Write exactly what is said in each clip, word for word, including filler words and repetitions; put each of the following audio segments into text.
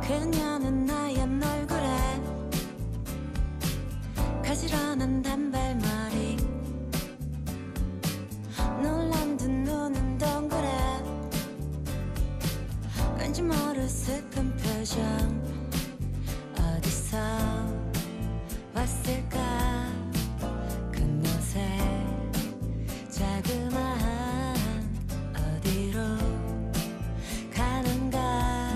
그녀는 하얀 얼굴에 가지런한 단발머리, 놀란 듯 눈은 동그래, 왠지 모를 슬픈 표정. 어디서 왔을까? 그곳에 자그마한 어디로 가는가?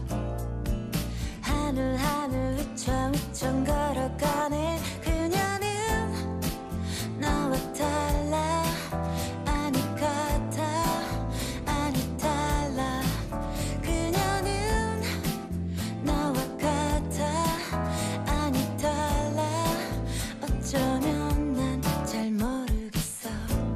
하늘 하늘 위청위청 걸어가네. 그녀는 나와 달라, 아니 같아, 아니 달라. 그녀는 나와 같아, 아니 달라. 어쩌면 난 잘 모르겠어.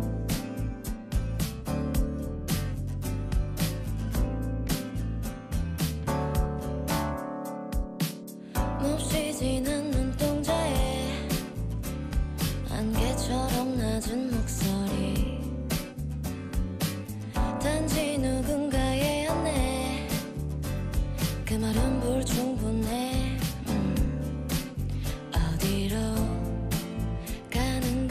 몹시 진한 눈동자에 안개처럼 낮은 목소리, 단지 누군가의 안내, 그 말은 불충분해. 음, 어디로 가는가?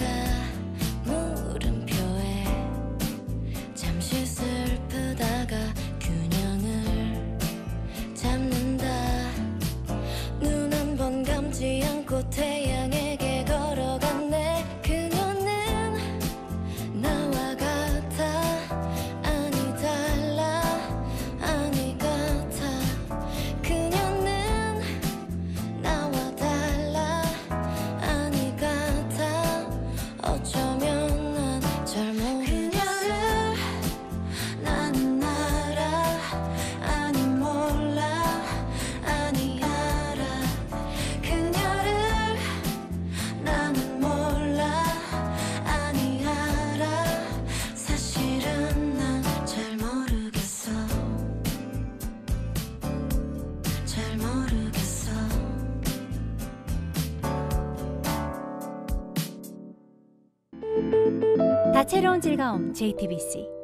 물음표에 잠시 슬프다가 균형을 잡는다. 눈 한 번 감지 않고 태양에게 걸어갔네. 그녀는 나와 같아, 아니 달라, 아니 같아. 그녀는 나와 달라, 아니 같아. 어쩌면 난 잘 모르겠어. 그녀를 나는 알아, 아니 몰라, 아니 알아. 그녀를 나는 몰라, 아니 알아. 사실은 난 잘 모르겠어, 잘 모르겠어. 다채로운 즐거움 제이티비씨